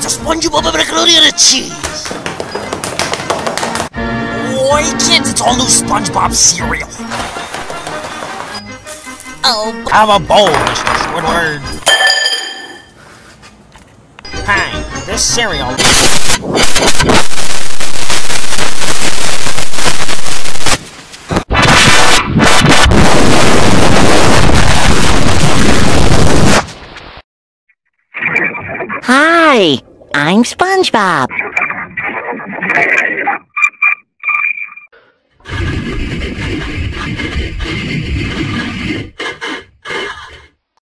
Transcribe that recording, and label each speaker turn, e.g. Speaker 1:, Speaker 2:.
Speaker 1: SpongeBob macaroni and cheese! Why can't it's all new SpongeBob cereal? Oh, have a bowl, Mr. Squidward. Hi, this cereal...
Speaker 2: Hi, I'm SpongeBob.